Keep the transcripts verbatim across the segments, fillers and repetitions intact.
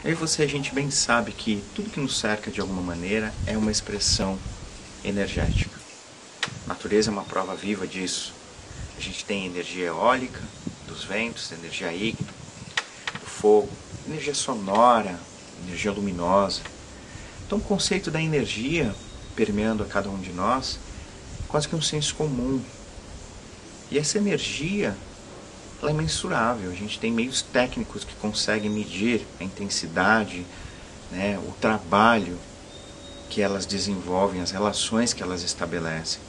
Eu e você, a gente bem sabe que tudo que nos cerca de alguma maneira é uma expressão energética. A natureza é uma prova viva disso. A gente tem energia eólica, dos ventos, energia ígnea, do fogo, energia sonora, energia luminosa. Então o conceito da energia permeando a cada um de nós é quase que um senso comum. E essa energia, ela é mensurável. A gente tem meios técnicos que conseguem medir a intensidade, né, o trabalho que elas desenvolvem, as relações que elas estabelecem.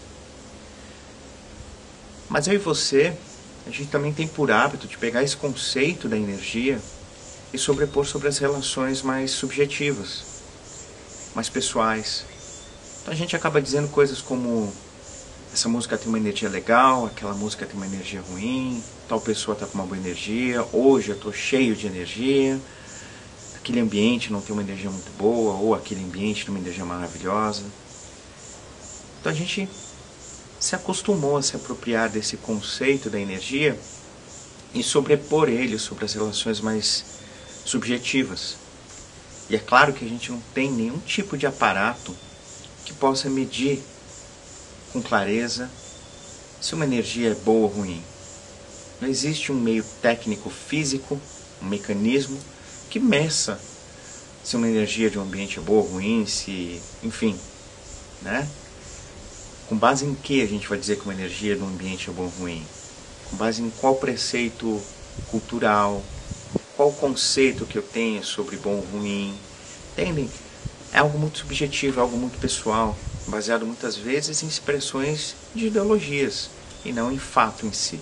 Mas eu e você, a gente também tem por hábito de pegar esse conceito da energia e sobrepor sobre as relações mais subjetivas, mais pessoais. Então a gente acaba dizendo coisas como: essa música tem uma energia legal, aquela música tem uma energia ruim, tal pessoa está com uma boa energia, hoje eu estou cheio de energia, aquele ambiente não tem uma energia muito boa, ou aquele ambiente tem uma energia maravilhosa. Então a gente se acostumou a se apropriar desse conceito da energia e sobrepor ele sobre as relações mais subjetivas. E é claro que a gente não tem nenhum tipo de aparato que possa medir com clareza se uma energia é boa ou ruim. Não existe um meio técnico físico, um mecanismo que meça se uma energia de um ambiente é boa ou ruim, se, enfim, né? Com base em que a gente vai dizer que uma energia de um ambiente é boa ou ruim? Com base em qual preceito cultural? Qual conceito que eu tenho sobre bom ou ruim? Entendem? É algo muito subjetivo, é algo muito pessoal, baseado muitas vezes em expressões de ideologias e não em fato em si.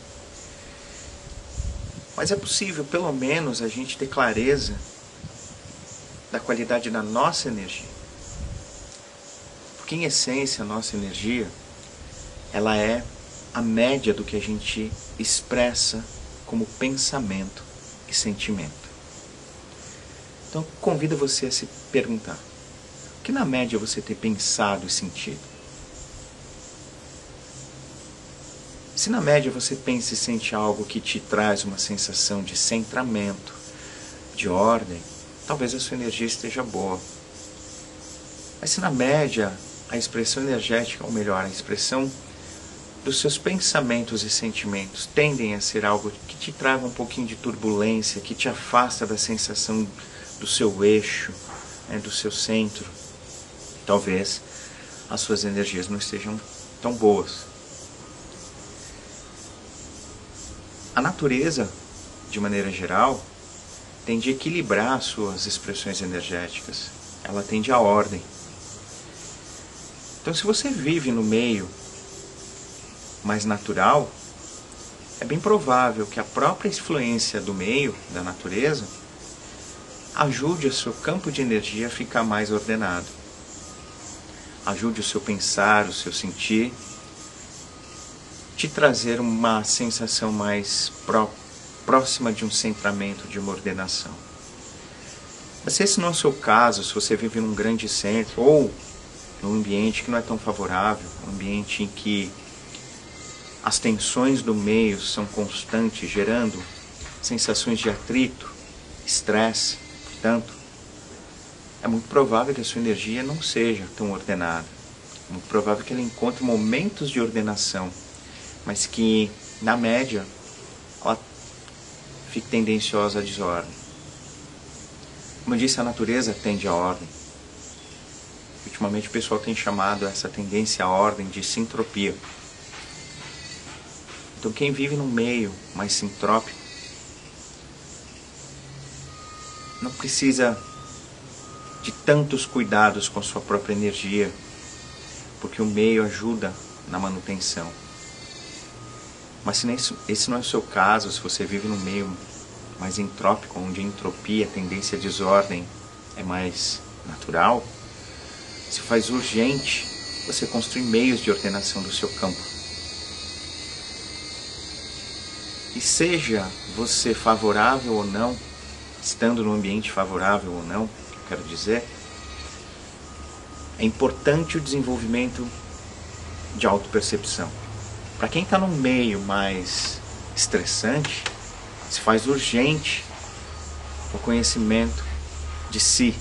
Mas é possível, pelo menos, a gente ter clareza da qualidade da nossa energia. Porque, em essência, a nossa energia, ela é a média do que a gente expressa como pensamento e sentimento. Então, convido você a se perguntar: o que na média você tem pensado e sentido? Se na média você pensa e sente algo que te traz uma sensação de centramento, de ordem, talvez a sua energia esteja boa. Mas se na média a expressão energética, ou melhor, a expressão dos seus pensamentos e sentimentos tendem a ser algo que te traga um pouquinho de turbulência, que te afasta da sensação do seu eixo, né, do seu centro, talvez as suas energias não estejam tão boas. A natureza, de maneira geral, tende a equilibrar as suas expressões energéticas. Ela tende à ordem. Então, se você vive no meio mais natural, é bem provável que a própria influência do meio, da natureza, ajude o seu campo de energia a ficar mais ordenado. Ajude o seu pensar, o seu sentir, te trazer uma sensação mais pró próxima de um centramento, de uma ordenação. Mas se esse não é o seu caso, se você vive num grande centro, ou num ambiente que não é tão favorável, um ambiente em que as tensões do meio são constantes, gerando sensações de atrito, estresse, portanto, é muito provável que a sua energia não seja tão ordenada. É muito provável que ela encontre momentos de ordenação, mas que, na média, ela fique tendenciosa à desordem. Como eu disse, a natureza tende à ordem. Ultimamente o pessoal tem chamado essa tendência à ordem de sintropia. Então quem vive num meio mais sintrópico não precisa de tantos cuidados com a sua própria energia, porque o meio ajuda na manutenção. Mas se esse não é o seu caso, se você vive num meio mais entrópico, onde a entropia, a tendência à desordem é mais natural, se faz urgente você construir meios de ordenação do seu campo. E seja você favorável ou não, estando num ambiente favorável ou não, quero dizer, é importante o desenvolvimento de autopercepção. Para quem está num meio mais estressante, se faz urgente o conhecimento de si.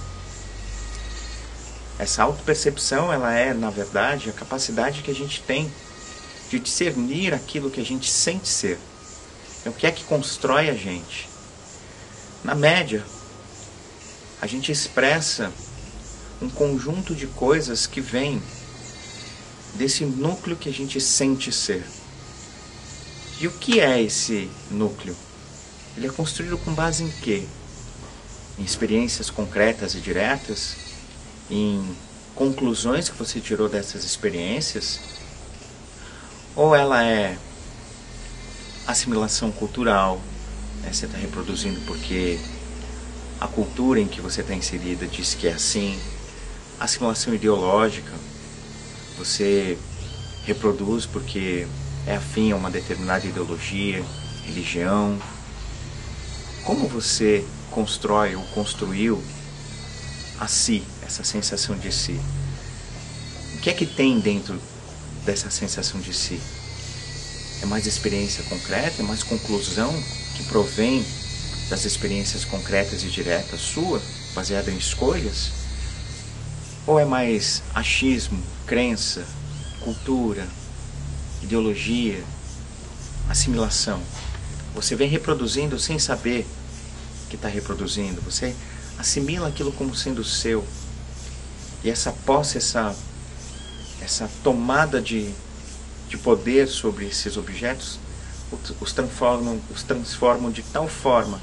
Essa autopercepção, ela é, na verdade, a capacidade que a gente tem de discernir aquilo que a gente sente ser. Então, o que é que constrói a gente? Na média, a gente expressa um conjunto de coisas que vem desse núcleo que a gente sente ser. E o que é esse núcleo? Ele é construído com base em quê? Em experiências concretas e diretas? Em conclusões que você tirou dessas experiências? Ou ela é assimilação cultural, né? Você está reproduzindo porque a cultura em que você está inserida diz que é assim. Assimilação ideológica, você reproduz porque é afim a uma determinada ideologia, religião. Como você constrói ou construiu a si, essa sensação de si? O que é que tem dentro dessa sensação de si? É mais experiência concreta? É mais conclusão que provém das experiências concretas e diretas sua, baseada em escolhas? Ou é mais achismo, crença, cultura, ideologia, assimilação? Você vem reproduzindo sem saber que está reproduzindo. Você assimila aquilo como sendo seu. E essa posse, essa, essa tomada de, de poder sobre esses objetos, os transformam, os transformam de tal forma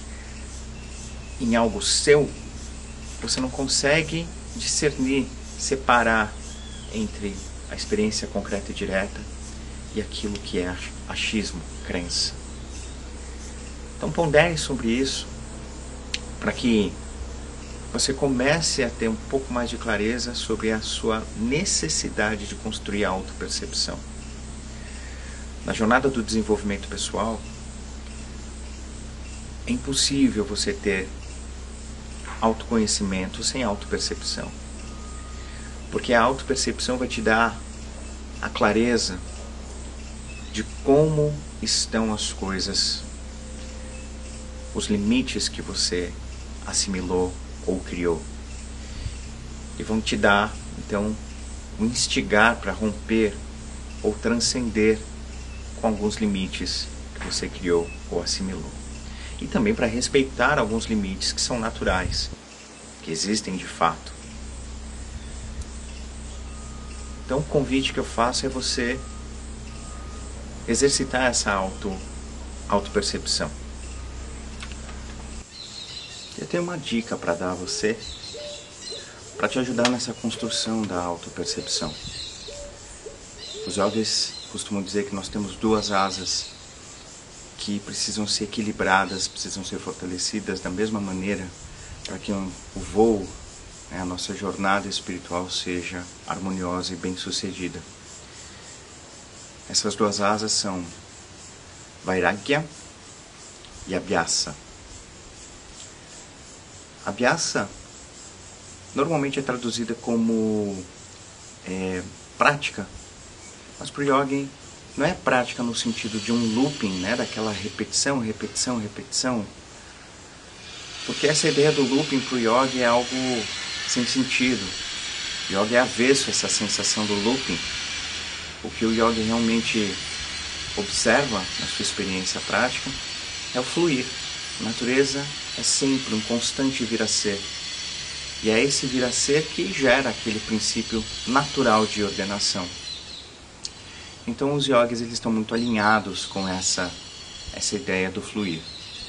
em algo seu, você não consegue discernir, separar entre a experiência concreta e direta e aquilo que é achismo, crença. Então pondere sobre isso para que você comece a ter um pouco mais de clareza sobre a sua necessidade de construir a autopercepção. Na jornada do desenvolvimento pessoal, é impossível você ter autoconhecimento sem autopercepção. Porque a autopercepção vai te dar a clareza de como estão as coisas, os limites que você assimilou ou criou. E vão te dar, então, um instigar para romper ou transcender com alguns limites que você criou ou assimilou. E também para respeitar alguns limites que são naturais, que existem de fato. Então o convite que eu faço é você exercitar essa auto, autopercepção. Eu tenho uma dica para dar a você, para te ajudar nessa construção da autopercepção. Os yogis costumam dizer que nós temos duas asas que precisam ser equilibradas, precisam ser fortalecidas da mesma maneira para que o voo, né, a nossa jornada espiritual seja harmoniosa e bem-sucedida. Essas duas asas são Vairagya e Abhyasa. Abhyasa normalmente é traduzida como é, prática, mas para o yogi não é prática no sentido de um looping, né, daquela repetição, repetição, repetição. Porque essa ideia do looping para o yogi é algo sem sentido. O yogi é avesso a essa sensação do looping. O que o yogi realmente observa na sua experiência prática é o fluir. A natureza é sempre um constante vir a ser. E é esse vir a ser que gera aquele princípio natural de ordenação. Então os yogis eles estão muito alinhados com essa, essa ideia do fluir.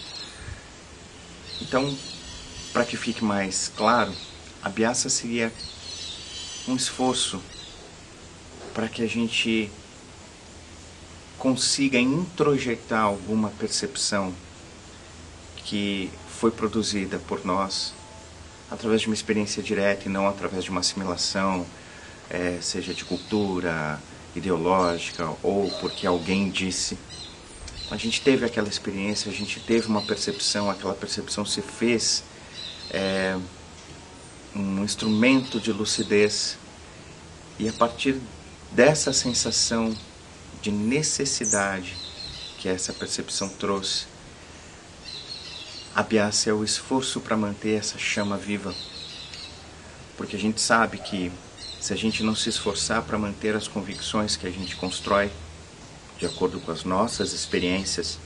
Então, para que fique mais claro, a Abhyasa seria um esforço para que a gente consiga introjetar alguma percepção que foi produzida por nós através de uma experiência direta e não através de uma assimilação, é, seja de cultura, ideológica ou porque alguém disse. A gente teve aquela experiência, a gente teve uma percepção, aquela percepção se fez é, um instrumento de lucidez, e a partir dessa sensação de necessidade que essa percepção trouxe, Abhyasa é o esforço para manter essa chama viva. Porque a gente sabe que se a gente não se esforçar para manter as convicções que a gente constrói, de acordo com as nossas experiências,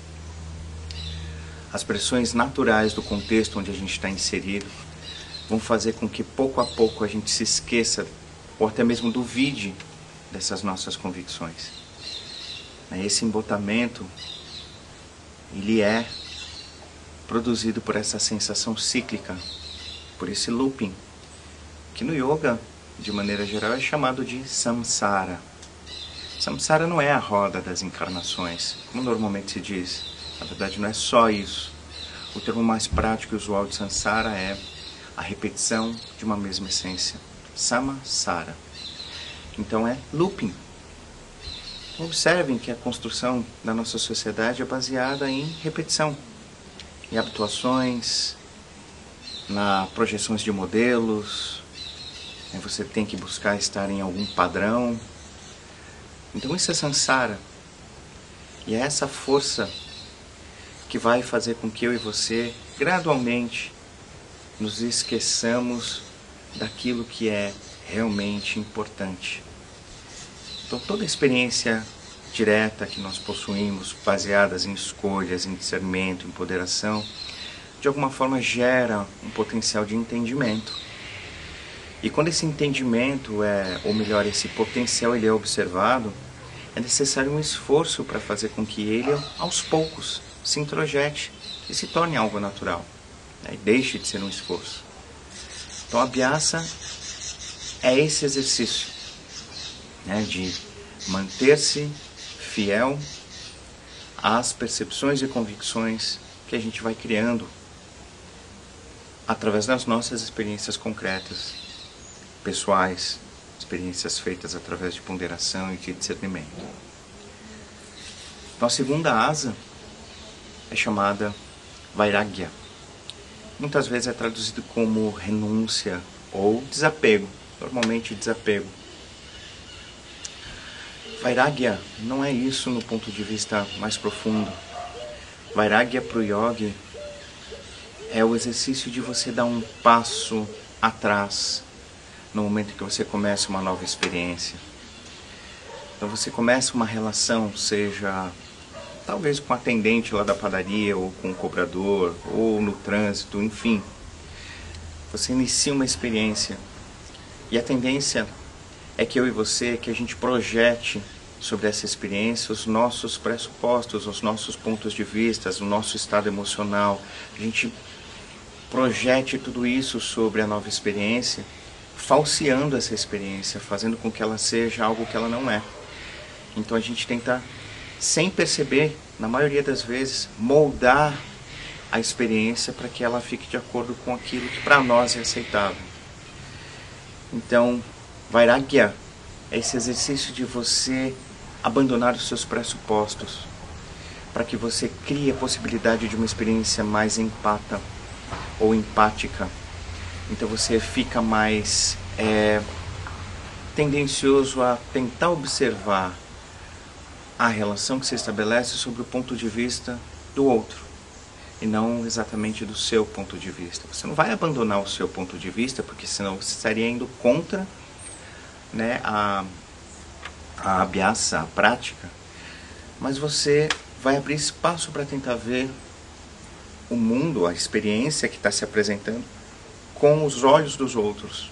as pressões naturais do contexto onde a gente está inserido vão fazer com que pouco a pouco a gente se esqueça ou até mesmo duvide dessas nossas convicções. Esse embotamento, ele é produzido por essa sensação cíclica, por esse looping, que no yoga, de maneira geral, é chamado de samsara. Samsara não é a roda das encarnações, como normalmente se diz. Na verdade, não é só isso. O termo mais prático e usual de samsara é a repetição de uma mesma essência. Samsara. Então é looping. Observem que a construção da nossa sociedade é baseada em repetição, em habituações, na projeções de modelos. Você tem que buscar estar em algum padrão. Então isso é samsara. E é essa força que vai fazer com que eu e você, gradualmente, nos esqueçamos daquilo que é realmente importante. Então toda a experiência direta que nós possuímos, baseadas em escolhas, em discernimento, em ponderação, de alguma forma gera um potencial de entendimento. E quando esse entendimento, é, ou melhor, esse potencial ele é observado, é necessário um esforço para fazer com que ele, aos poucos, se introjete e se torne algo natural, né, e deixe de ser um esforço. Então a Abhyasa é esse exercício, né, de manter-se fiel às percepções e convicções que a gente vai criando através das nossas experiências concretas, pessoais, experiências feitas através de ponderação e de discernimento. Então a segunda asa é chamada Vairagya. Muitas vezes é traduzido como renúncia ou desapego, normalmente desapego. Vairagya não é isso no ponto de vista mais profundo. Vairagya para o yogi é o exercício de você dar um passo atrás no momento que você começa uma nova experiência. Então você começa uma relação, seja talvez com o atendente lá da padaria, ou com o cobrador, ou no trânsito, enfim. Você inicia uma experiência e a tendência é que eu e você, que a gente projete sobre essa experiência os nossos pressupostos, os nossos pontos de vista, o nosso estado emocional. A gente projete tudo isso sobre a nova experiência, falseando essa experiência, fazendo com que ela seja algo que ela não é. Então a gente tenta, sem perceber, na maioria das vezes, moldar a experiência para que ela fique de acordo com aquilo que para nós é aceitável. Então, Vairagya é esse exercício de você abandonar os seus pressupostos, para que você crie a possibilidade de uma experiência mais empata ou empática. Então você fica mais é, tendencioso a tentar observar a relação que se estabelece sobre o ponto de vista do outro, e não exatamente do seu ponto de vista. Você não vai abandonar o seu ponto de vista, porque senão você estaria indo contra, né, a, a abhyasa, a prática, mas você vai abrir espaço para tentar ver o mundo, a experiência que está se apresentando, com os olhos dos outros.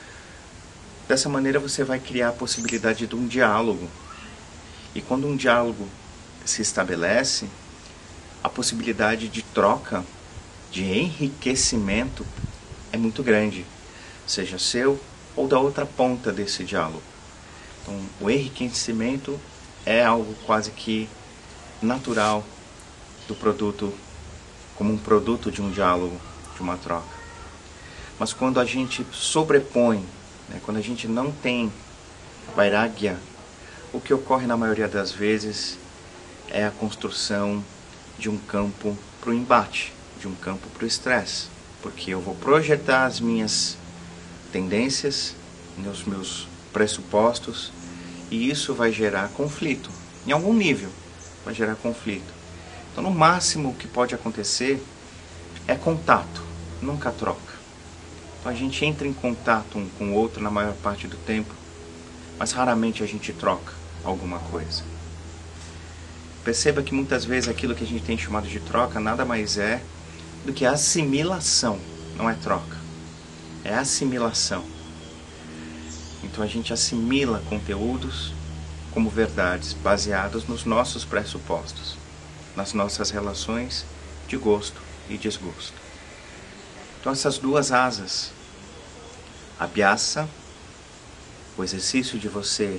Dessa maneira você vai criar a possibilidade de um diálogo. E quando um diálogo se estabelece, a possibilidade de troca, de enriquecimento é muito grande, seja seu ou da outra ponta desse diálogo. Então, o enriquecimento é algo quase que natural do produto, como um produto de um diálogo, de uma troca. Mas quando a gente sobrepõe, né, quando a gente não tem Vairagya, o que ocorre na maioria das vezes é a construção de um campo para o embate, de um campo para o estresse, porque eu vou projetar as minhas tendências, os meus pressupostos, e isso vai gerar conflito, em algum nível vai gerar conflito. Então no máximo o que pode acontecer é contato, nunca troca. Então a gente entra em contato um com o outro na maior parte do tempo, mas raramente a gente troca alguma coisa. Perceba que muitas vezes aquilo que a gente tem chamado de troca nada mais é do que assimilação, não é troca, é assimilação. Então a gente assimila conteúdos como verdades baseadas nos nossos pressupostos, nas nossas relações de gosto e desgosto. Então essas duas asas, abhyasa, o exercício de você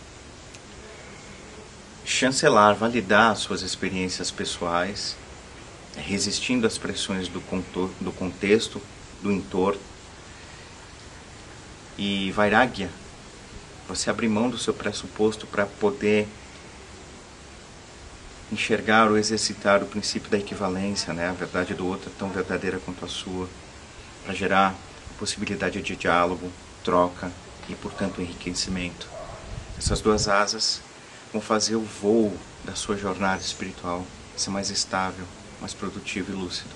chancelar, validar suas experiências pessoais, resistindo às pressões do, contor, do contexto, do entorno, e vairagya, você abrir mão do seu pressuposto para poder enxergar ou exercitar o princípio da equivalência, né? A verdade do outro é tão verdadeira quanto a sua, para gerar possibilidade de diálogo, troca e, portanto, enriquecimento. Essas duas asas vão fazer o voo da sua jornada espiritual ser mais estável, mais produtivo e lúcido.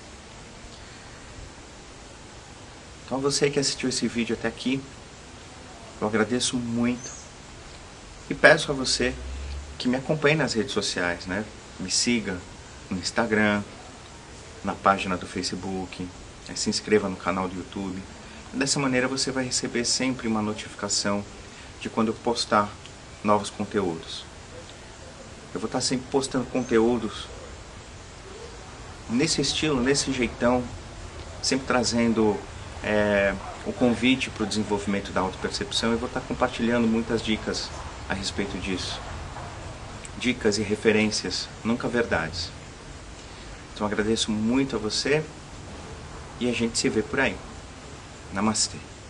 Então, você que assistiu esse vídeo até aqui, eu agradeço muito e peço a você que me acompanhe nas redes sociais, né? Me siga no Instagram, na página do Facebook, se inscreva no canal do YouTube. Dessa maneira você vai receber sempre uma notificação de quando eu postar novos conteúdos. Eu vou estar sempre postando conteúdos nesse estilo, nesse jeitão, sempre trazendo é, o convite para o desenvolvimento da autopercepção. Eu vou estar compartilhando muitas dicas a respeito disso. Dicas e referências, nunca verdades. Então agradeço muito a você e a gente se vê por aí. Namastê.